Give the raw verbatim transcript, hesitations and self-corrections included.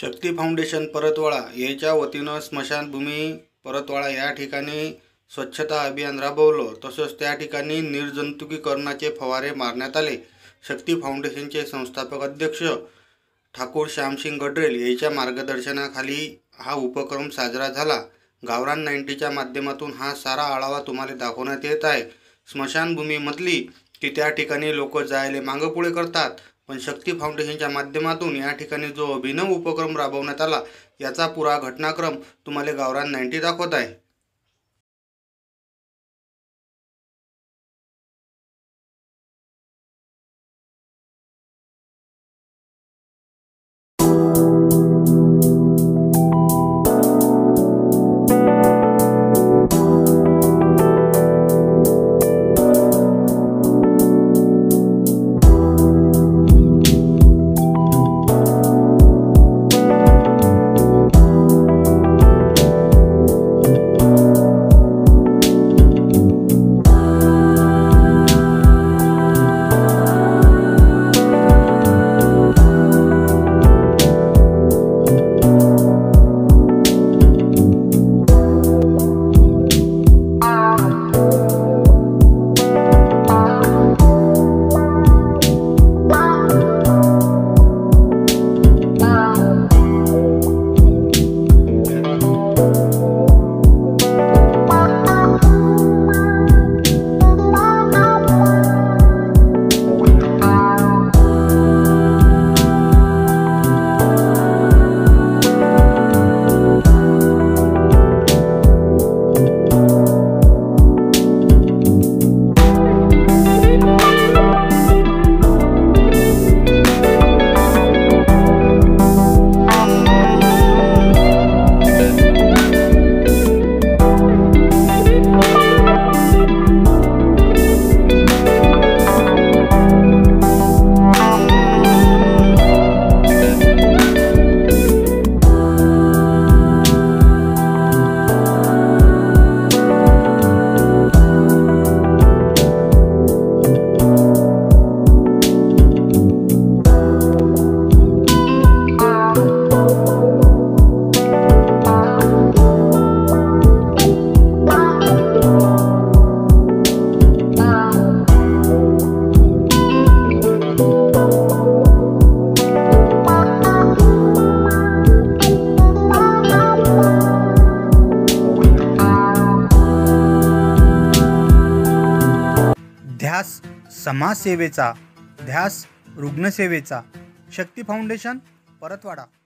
शक्ती foundation Paratwada याच्या वतीनं स्मशानभूमी परतवाडा या ठिकाणी स्वच्छता अभियान राबवलं। तसंच त्या ठिकाणी निर्जंतुकीकरणाचे फवारे मारण्यात आले। शक्ती फाउंडेशनचे संस्थापक अध्यक्ष ठाकूर श्यामसिंग गडरेल यांच्या मार्गदर्शनाखाली हा उपक्रम साजरा झाला। गावरान नाईन्टीच्या माध्यमातून हा सारा आढावा तुम्हाला दाखवण्यात येत आहे। स्मशानभूमी म्हटली की त्या ठिकाणी लोक जायले मागपुढे करतात, पण शक्ती फाउंडेशनच्या माध्यमातून या ठिकाणी जो अभिनव उपक्रम राबवण्यात आला याचा पुरा घटनाक्रम तुम्हाला गावरान नाईन्टी दाखवत आहे। ध्यास समाजसेवेचा, ध्यास रुग्णसेवेचा। शक्ती फाउंडेशन परतवाडा।